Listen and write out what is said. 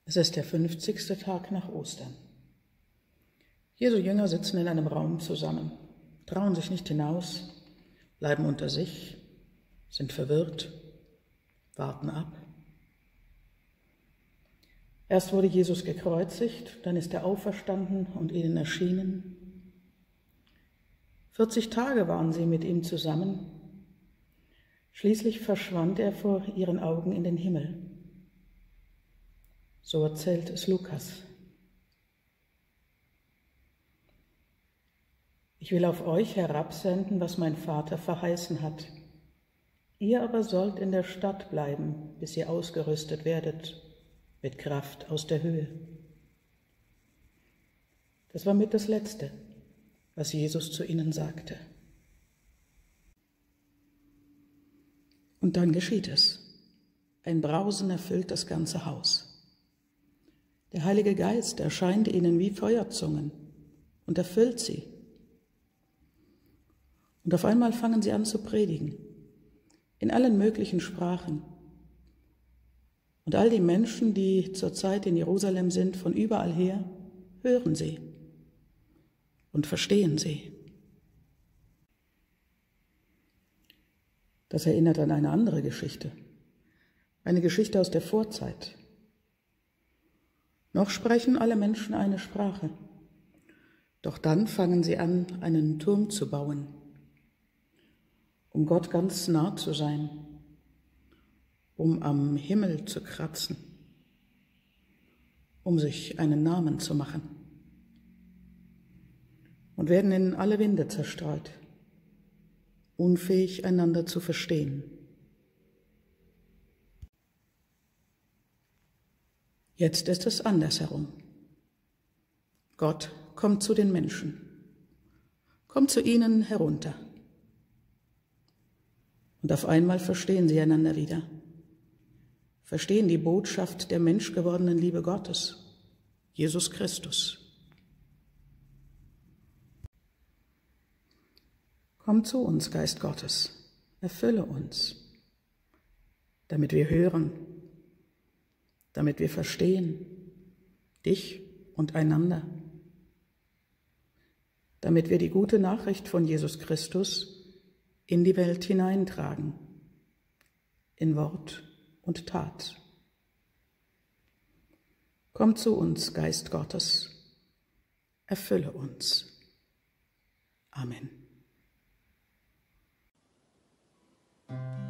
Es ist der 50. Tag nach Ostern. Jesu Jünger sitzen in einem Raum zusammen, trauen sich nicht hinaus, bleiben unter sich, sind verwirrt, warten ab. Erst wurde Jesus gekreuzigt, dann ist er auferstanden und ihnen erschienen. 40 Tage waren sie mit ihm zusammen. Schließlich verschwand er vor ihren Augen in den Himmel. So erzählt es Lukas. Ich will auf euch herabsenden, was mein Vater verheißen hat. Ihr aber sollt in der Stadt bleiben, bis ihr ausgerüstet werdet mit Kraft aus der Höhe. Das war mit das Letzte, was Jesus zu ihnen sagte. Und dann geschieht es. Ein Brausen erfüllt das ganze Haus. Der Heilige Geist erscheint ihnen wie Feuerzungen und erfüllt sie. Und auf einmal fangen sie an zu predigen, in allen möglichen Sprachen. Und all die Menschen, die zurzeit in Jerusalem sind, von überall her, hören sie und verstehen sie. Das erinnert an eine andere Geschichte, eine Geschichte aus der Vorzeit. Noch sprechen alle Menschen eine Sprache, doch dann fangen sie an, einen Turm zu bauen, um Gott ganz nah zu sein, um am Himmel zu kratzen, um sich einen Namen zu machen, und werden in alle Winde zerstreut, unfähig einander zu verstehen. Jetzt ist es andersherum. Gott kommt zu den Menschen, kommt zu ihnen herunter. Und auf einmal verstehen sie einander wieder, verstehen die Botschaft der menschgewordenen Liebe Gottes, Jesus Christus. Komm zu uns, Geist Gottes, erfülle uns, damit wir hören, damit wir verstehen, dich und einander, damit wir die gute Nachricht von Jesus Christus in die Welt hineintragen, in Wort und Tat. Komm zu uns, Geist Gottes, erfülle uns. Amen.